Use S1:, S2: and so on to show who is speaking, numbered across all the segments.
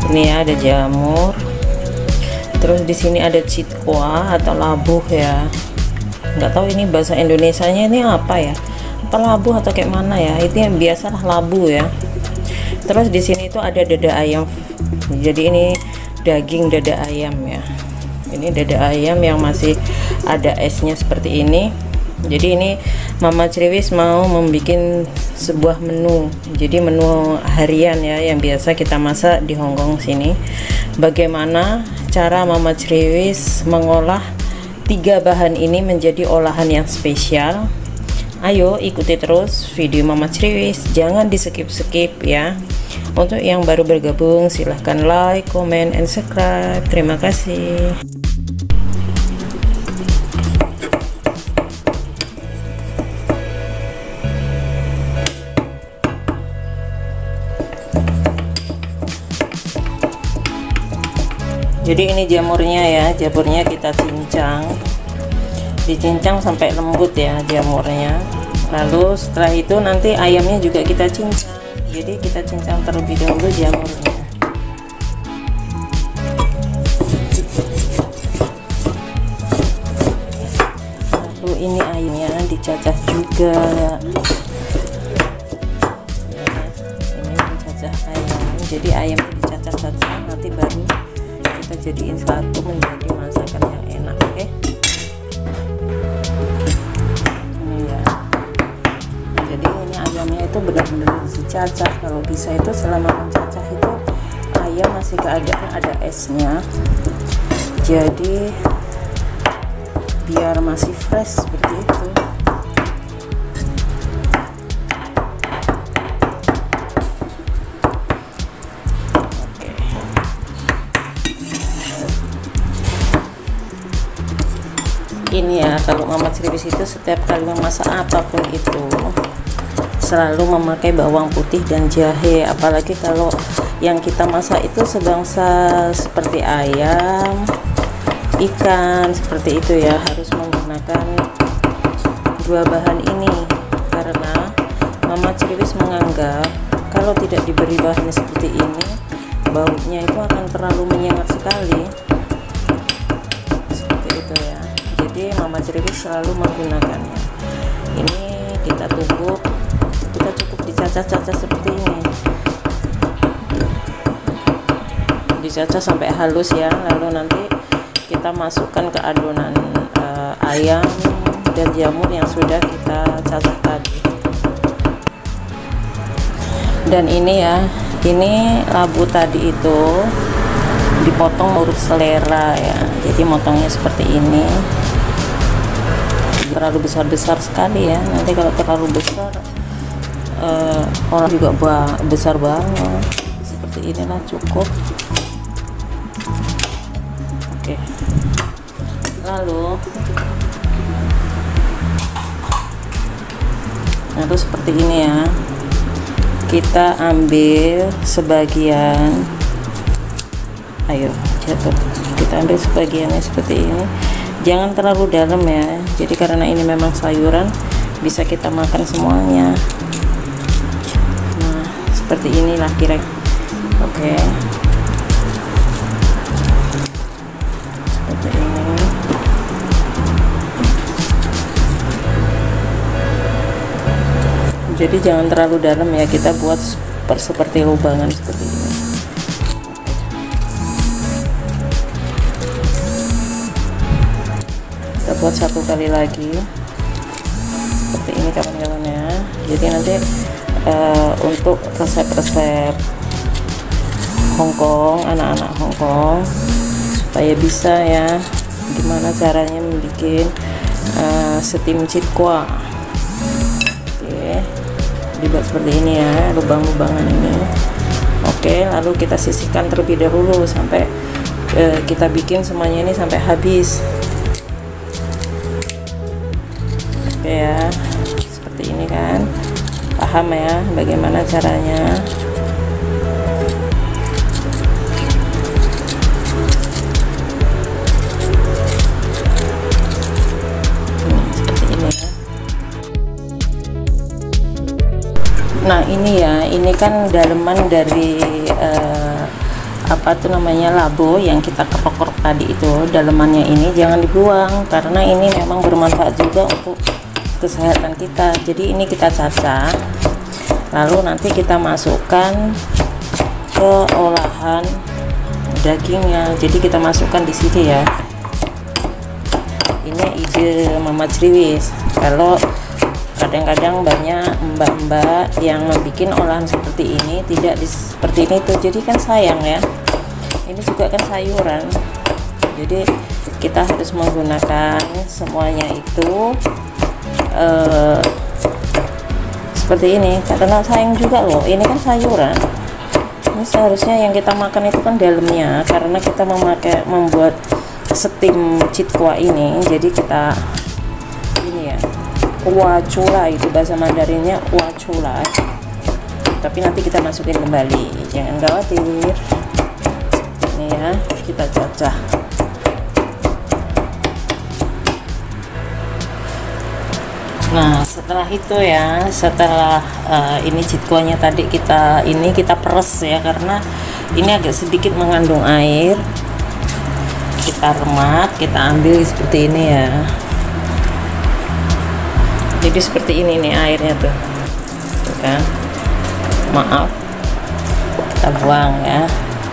S1: Ini ya, ada jamur. Terus di sini ada citkoa atau labuh ya. Nggak tahu ini bahasa Indonesianya ini apa ya? Apa labuh atau kayak mana ya? Itu yang biasalah labu ya. Terus di sini itu ada dada ayam. Jadi ini daging dada ayam ya. Ini dada ayam yang masih ada esnya seperti ini. Jadi ini Mama Criwis mau membuat sebuah menu. Jadi menu harian ya, yang biasa kita masak di Hongkong sini. Bagaimana cara Mama Criwis mengolah 3 bahan ini menjadi olahan yang spesial? Ayo ikuti terus video Mama Criwis, jangan di skip ya. Untuk yang baru bergabung silahkan like, comment, and subscribe. Terima kasih. Jadi ini jamurnya ya, jamurnya kita cincang, dicincang sampai lembut ya jamurnya. Lalu setelah itu nanti ayamnya juga kita cincang. Jadi kita cincang terlebih dahulu jamurnya. Lalu ini ayamnya dicacah juga. Ini mencacah ayam. Jadi ayamnya dicacah-cacah, nanti baru kita jadiin satu menjadi masakan yang enak. Oke. Ini ya. Jadi ini ayamnya itu benar-benar dicacah. Kalau bisa itu selama mencacah itu ayam masih keadaan ada esnya. Jadi biar masih fresh seperti itu. Ini ya, kalau Mama Criwis itu setiap kali memasak apapun itu selalu memakai bawang putih dan jahe, apalagi kalau yang kita masak itu sebangsa seperti ayam, ikan, seperti itu ya, harus menggunakan 2 bahan ini karena Mama Criwis menganggap kalau tidak diberi bahan seperti ini baunya itu akan terlalu menyengat sekali, seperti itu ya. Jadi Mama Criwis selalu menggunakannya. Ini kita tumbuk, kita cukup dicacah-cacah seperti ini, dicacah sampai halus ya. Lalu nanti kita masukkan ke adonan ayam dan jamur yang sudah kita cacah tadi. Dan ini ya, ini labu tadi itu dipotong menurut selera ya. Jadi motongnya seperti ini, terlalu besar-besar sekali ya. Nanti kalau terlalu besar orang juga besar banget. Seperti inilah cukup. Oke. Lalu seperti ini ya. Kita ambil sebagian. Ayo jatuh. Kita ambil sebagiannya seperti ini. Jangan terlalu dalam ya. Jadi karena ini memang sayuran, bisa kita makan semuanya. Nah, seperti inilah kira-kira. Oke. Seperti ini. Jadi jangan terlalu dalam ya. Kita buat seperti lubangan seperti ini. Buat 1 kali lagi seperti ini kawan-kawan ya. Jadi nanti untuk resep-resep Hongkong, anak-anak Hongkong, supaya bisa ya gimana caranya membuat steam citkoa. Oke, dibuat seperti ini ya, lubang-lubangan ini. Oke, lalu kita sisihkan terlebih dahulu sampai kita bikin semuanya ini sampai habis. Oke ya, seperti ini kan, paham ya bagaimana caranya. Seperti ini ya. Nah ini ya, ini kan daleman dari apa tuh namanya, labu yang kita kerok-kerok tadi itu, dalemannya ini jangan dibuang karena ini memang bermanfaat juga untuk kesehatan kita. Jadi ini kita cacah, lalu nanti kita masukkan ke olahan dagingnya. Jadi kita masukkan di sini ya. Ini ide Mama Criwis. Kalau kadang-kadang banyak mbak-mbak yang membuat olahan seperti ini tidak seperti ini tuh, jadi kan sayang ya. Ini juga kan sayuran, jadi kita harus menggunakan semuanya itu seperti ini karena sayang juga loh, ini kan sayuran. Ini seharusnya yang kita makan itu kan dalamnya, karena kita membuat steam citkoa ini, jadi kita ini ya, wacula itu bahasa Mandarinnya, wacula. Tapi nanti kita masukin kembali, jangan khawatir. Ini ya, kita cacah. Nah setelah itu ya, setelah ini citkoanya tadi kita peres ya, karena ini agak sedikit mengandung air. Kita remak, kita ambil seperti ini ya. Jadi seperti ini nih airnya tuh kan, maaf, kita buang ya.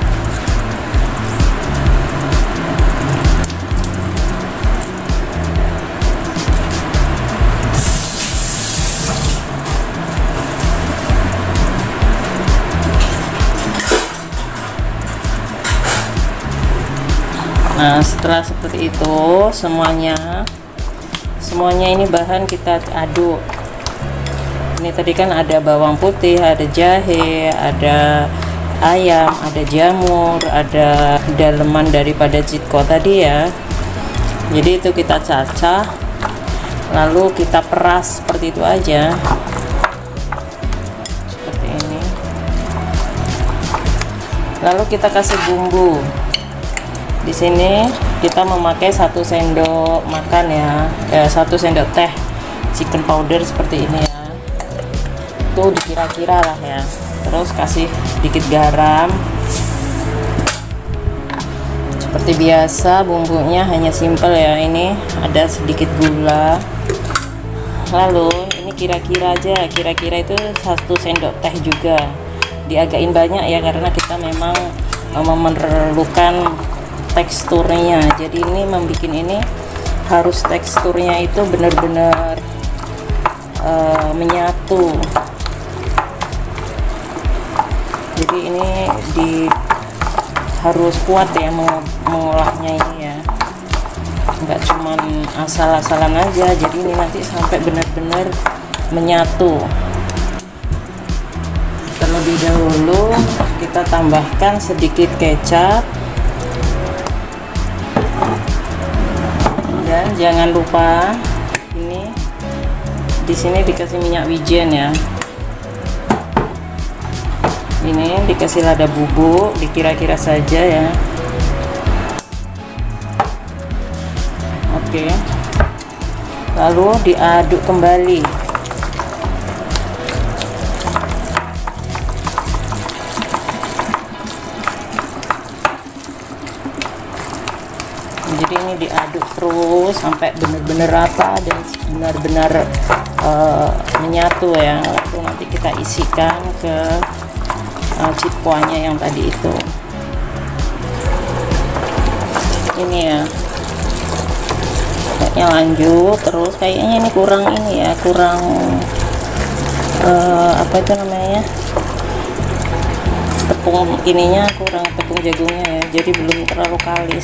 S1: Nah setelah seperti itu semuanya ini bahan kita aduk. Ini tadi kan ada bawang putih, ada jahe, ada ayam, ada jamur, ada daleman daripada citkoa tadi ya. Jadi itu kita cacah, lalu kita peras seperti itu aja, seperti ini. Lalu kita kasih bumbu. Di sini kita memakai 1 sendok makan ya, 1 sendok teh chicken powder seperti ini ya. Itu dikira-kira lah ya. Terus kasih sedikit garam. Seperti biasa bumbunya hanya simple ya. Ini ada sedikit gula. Lalu ini kira-kira aja, kira-kira itu 1 sendok teh juga. Diagain banyak ya karena kita memang memerlukan teksturnya. Jadi ini membuat ini harus teksturnya itu benar-benar menyatu. Jadi ini harus kuat ya mengolahnya ini ya, nggak cuman asal-asalan aja. Jadi ini nanti sampai benar-benar menyatu. Terlebih dahulu kita tambahkan sedikit kecap. Dan jangan lupa ini di sini dikasih minyak wijen ya. Ini dikasih lada bubuk, dikira-kira saja ya. Oke. Lalu diaduk kembali. Jadi ini diaduk terus sampai benar-benar rata dan benar-benar menyatu ya. Lalu nanti kita isikan ke citkoanya yang tadi itu. Ini ya, kayaknya lanjut terus. Kayaknya ini kurang ini ya, kurang apa itu namanya, tepung ininya kurang, tepung jagungnya ya. Jadi belum terlalu kalis.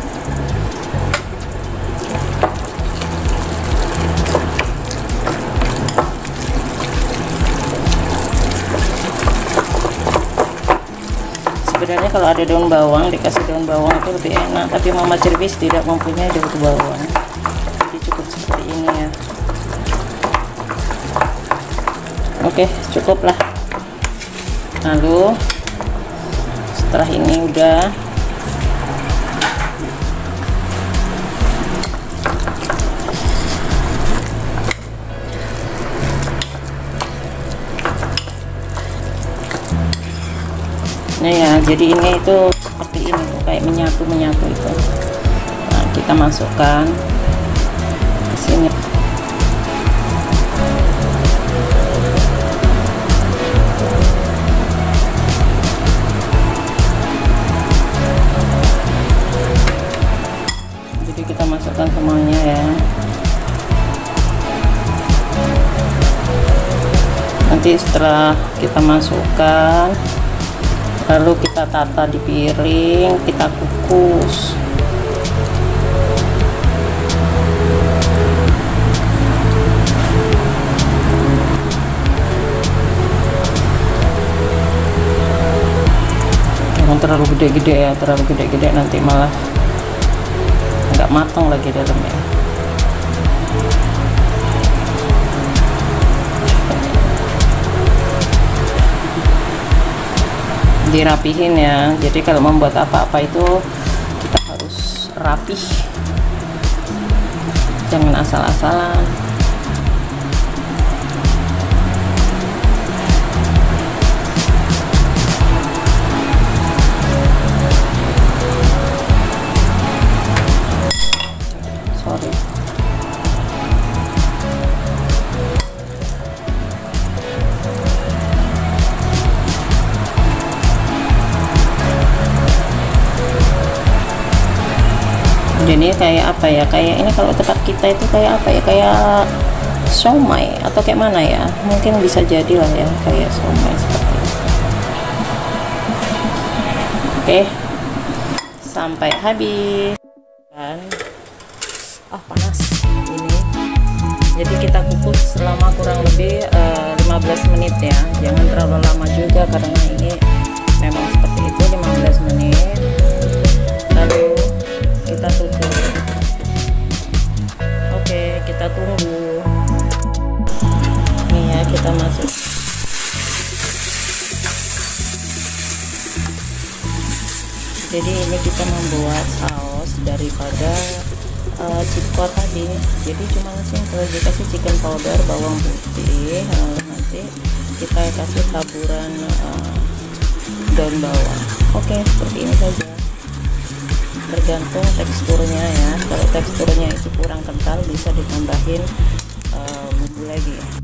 S1: Sebenarnya kalau ada daun bawang, dikasih daun bawang itu lebih enak, tapi Mama Criwis tidak mempunyai daun bawang, jadi cukup seperti ini ya. Oke, cukup lah. Lalu setelah ini udah, nah ya, jadi ini itu seperti ini tuh, kayak menyatu itu. Nah, kita masukkan ke sini. Jadi kita masukkan semuanya ya. Nanti setelah kita masukkan, lalu kita tata di piring, kita kukus. Jangan terlalu gede-gede ya, terlalu gede-gede nanti malah nggak matang lagi dalamnya. Dirapihin ya, jadi kalau membuat apa-apa itu kita harus rapih, jangan asal-asalan. Sorry. Jadi kayak apa ya, kayak ini kalau tempat kita itu kayak apa ya, kayak somai atau kayak mana ya, mungkin bisa jadilah ya kayak somai seperti itu. Oke, sampai habis kan. Panas ini, jadi kita kukus selama kurang lebih 15 menit ya, jangan terlalu lama juga karena ini memang seperti itu, 15 menit. Lalu kita tutup. Oke, kita tunggu. Nih ya, kita masuk. Jadi ini kita membuat saus daripada cikwa tadi. Jadi cuma simpel, dikasih chicken powder, bawang putih, nanti kita kasih taburan daun bawang. Oke, seperti ini saja. Tergantung teksturnya ya, kalau teksturnya itu kurang kental bisa ditambahin bumbu lagi.